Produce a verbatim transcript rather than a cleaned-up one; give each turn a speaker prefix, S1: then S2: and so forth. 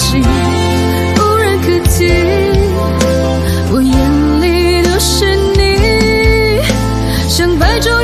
S1: 息，无人可替。我眼里都是你，像白昼。